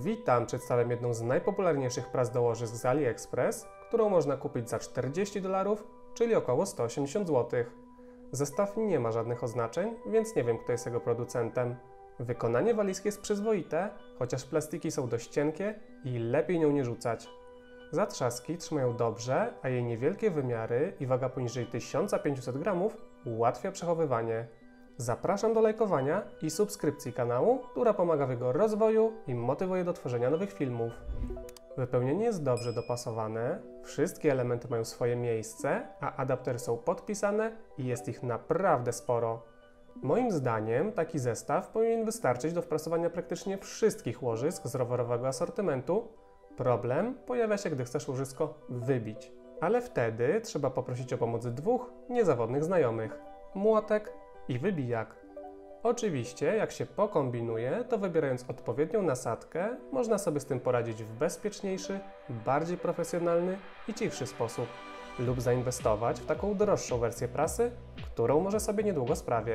Witam, przedstawiam jedną z najpopularniejszych pras do łożysk z AliExpress, którą można kupić za $40, czyli około 180 zł. Zestaw nie ma żadnych oznaczeń, więc nie wiem, kto jest jego producentem. Wykonanie walizki jest przyzwoite, chociaż plastiki są dość cienkie i lepiej nią nie rzucać. Zatrzaski trzymają dobrze, a jej niewielkie wymiary i waga poniżej 1500 g ułatwia przechowywanie. Zapraszam do lajkowania i subskrypcji kanału, która pomaga w jego rozwoju i motywuje do tworzenia nowych filmów. Wypełnienie jest dobrze dopasowane, wszystkie elementy mają swoje miejsce, a adaptery są podpisane i jest ich naprawdę sporo. Moim zdaniem taki zestaw powinien wystarczyć do wprasowania praktycznie wszystkich łożysk z rowerowego asortymentu. Problem pojawia się, gdy chcesz łożysko wybić. Ale wtedy trzeba poprosić o pomoc dwóch niezawodnych znajomych: młotek i wybijak. Oczywiście, jak się pokombinuje, to wybierając odpowiednią nasadkę, można sobie z tym poradzić w bezpieczniejszy, bardziej profesjonalny i cichszy sposób. Lub zainwestować w taką droższą wersję prasy, którą może sobie niedługo sprawię.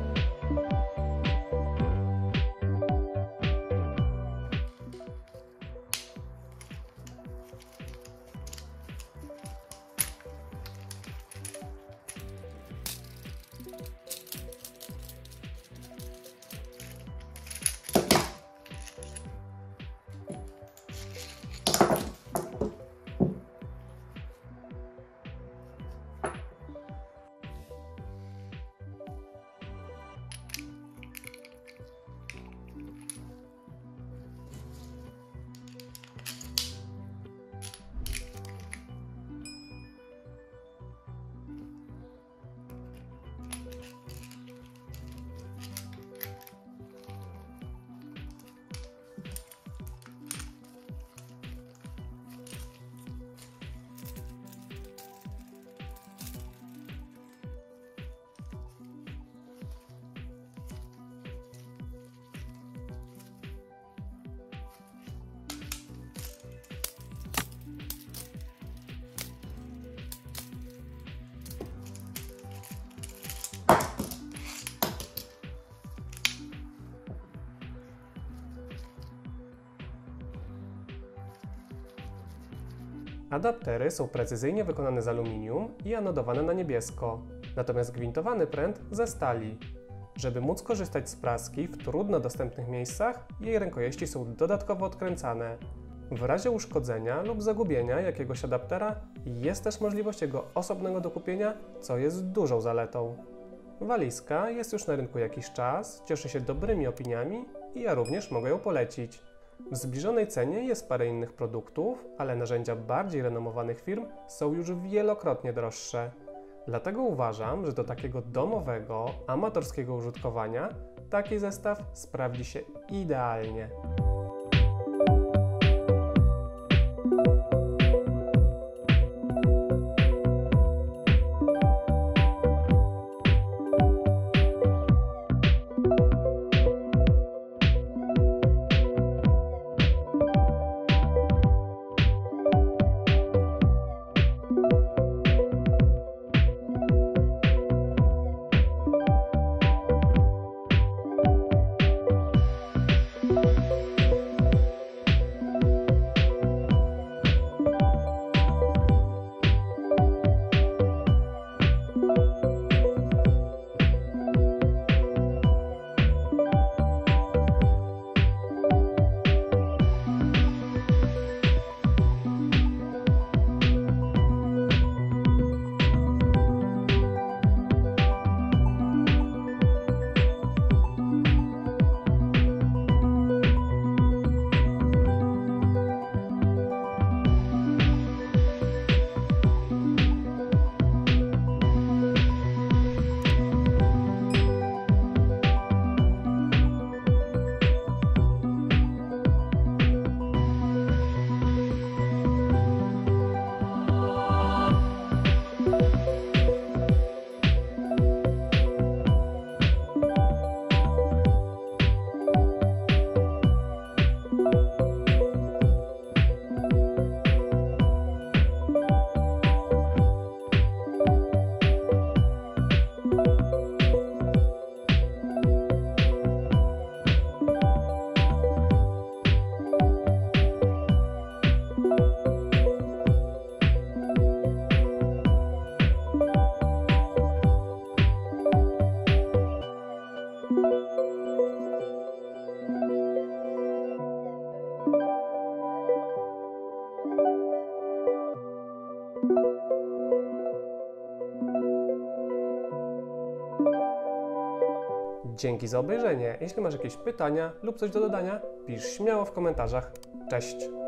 Adaptery są precyzyjnie wykonane z aluminium i anodowane na niebiesko, natomiast gwintowany pręt ze stali. Żeby móc korzystać z praski w trudno dostępnych miejscach, jej rękojeści są dodatkowo odkręcane. W razie uszkodzenia lub zagubienia jakiegoś adaptera jest też możliwość jego osobnego dokupienia, co jest dużą zaletą. Walizka jest już na rynku jakiś czas, cieszy się dobrymi opiniami i ja również mogę ją polecić. W zbliżonej cenie jest parę innych produktów, ale narzędzia bardziej renomowanych firm są już wielokrotnie droższe. Dlatego uważam, że do takiego domowego, amatorskiego użytkowania taki zestaw sprawdzi się idealnie. Dzięki za obejrzenie. Jeśli masz jakieś pytania lub coś do dodania, pisz śmiało w komentarzach. Cześć!